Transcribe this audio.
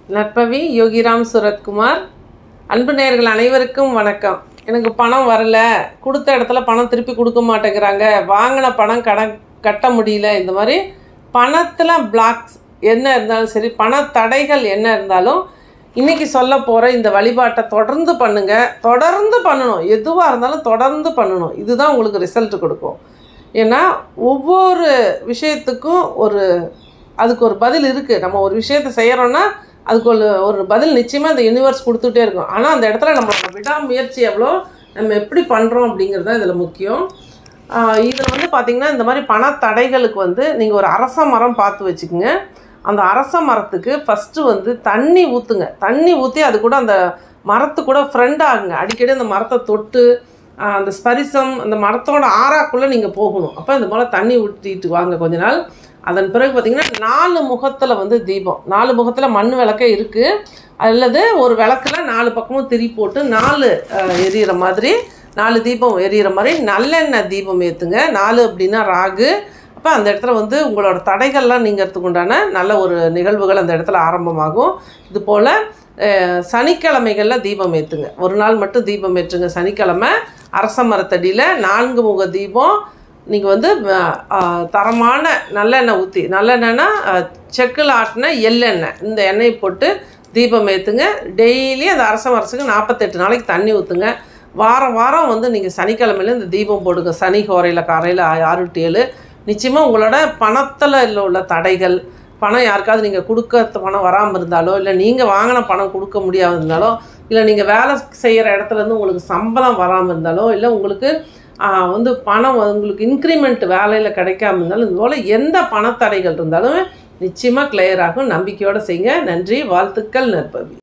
நற்பவி யோகிராம் சுரத்குமார். அன்பு நேயர்கள் அனைவருக்கும் வணக்கம். எனக்கு பணம் வரல, கொடுத்த இடத்துல பணம் திருப்பி கொடுக்க மாட்டேங்கிறாங்க, வாங்கின பணம் கட்ட முடியல, இந்த மாதிரி பணத்தில் பிளாக்ஸ் என்ன இருந்தாலும் சரி, பண தடைகள் என்ன இருந்தாலும் இன்றைக்கி சொல்ல போகிற இந்த வழிபாட்டை தொடர்ந்து பண்ணுங்கள். தொடர்ந்து பண்ணணும், எதுவாக இருந்தாலும் தொடர்ந்து பண்ணணும். இதுதான் உங்களுக்கு ரிசல்ட் கொடுக்கும். ஏன்னா ஒவ்வொரு விஷயத்துக்கும் அதுக்கு ஒரு பதில் இருக்குது. நம்ம ஒரு விஷயத்தை செய்கிறோன்னா அதுக்கு ஒரு பதில் நிச்சயமாக இந்த யூனிவர்ஸ் கொடுத்துட்டே இருக்கும். ஆனால் அந்த இடத்துல நம்மளோட விடாமுயற்சி எவ்வளோ, நம்ம எப்படி பண்ணுறோம் அப்படிங்கிறது தான் இதில் முக்கியம். இதில் பார்த்திங்கன்னா இந்த மாதிரி பண தடைகளுக்கு நீங்கள் ஒரு அரச மரம் பார்த்து வச்சுக்கோங்க. அந்த அரச மரத்துக்கு ஃபஸ்ட்டு தண்ணி ஊற்றுங்க. தண்ணி ஊற்றி அது கூட அந்த மரத்து கூட ஃப்ரெண்ட் ஆகுங்க. அடிக்கடி அந்த மரத்தை தொட்டு அந்த ஸ்பரிசம் அந்த மரத்தோட ஆறாக்குள்ளே நீங்கள் போகணும். அப்போ இந்த போல் தண்ணி ஊற்றிட்டு வாங்க கொஞ்ச நாள். அதன் பிறகு பார்த்திங்கன்னா 4 முகத்தில் தீபம், 4 முகத்தில் மண் விளக்கே இருக்குது, அல்லது ஒரு விளக்கில் 4 பக்கமும் திரி போட்டு 4 எரியிற மாதிரி 4 தீபம் எரியிற மாதிரி நல்லெண்ணெய் தீபம் ஏற்றுங்க. 4 அப்படின்னா ராகு. அப்போ அந்த இடத்துல உங்களோட தடைகள்லாம் நீங்கிறதுக்கு உண்டான நல்ல ஒரு நிகழ்வுகள் அந்த இடத்துல ஆரம்பமாகும். இது போல் சனிக்கிழமைகளில் தீபம் ஏற்றுங்க. ஒரு நாள் மட்டும் தீபம் ஏற்றுங்க. சனிக்கிழமை அரச மரத்தடியில் 4 முக தீபம். நீங்கள் தரமான நல்லெண்ணெய் ஊற்றி, நல்லெண்ணெய்னா செக்கில் ஆட்டின எள்ளெண்ணெய், இந்த எண்ணெய் போட்டு தீபம் ஏற்றுங்க. டெய்லி அந்த அரச மரத்துக்கு 48 நாளைக்கு தண்ணி ஊற்றுங்க. வாரம் நீங்கள் சனிக்கிழமையில் இந்த தீபம் போடுங்க. சனி காரையில் 6 to 7. நிச்சயமாக உங்களோட பணத்தில் உள்ள தடைகள், பணம் யாருக்காவது நீங்கள் கொடுக்க பணம் வராமல் இருந்தாலோ, இல்லை நீங்கள் வாங்கின பணம் கொடுக்க முடியாமல் இருந்தாலோ, இல்லை நீங்கள் வேலை செய்கிற இடத்துலேருந்து உங்களுக்கு சம்பளம் வராமல் இருந்தாலோ, இல்லை உங்களுக்கு பணம் உங்களுக்கு இன்க்ரிமெண்ட் வேலையில் கிடைக்காம இருந்தாலும், இது போல் எந்த பணத்தடைகள் இருந்தாலும் நிச்சயமாக கிளியர் ஆகும். நம்பிக்கையோடு செய்யுங்க. நன்றி, வாழ்த்துக்கள். நற்பவி.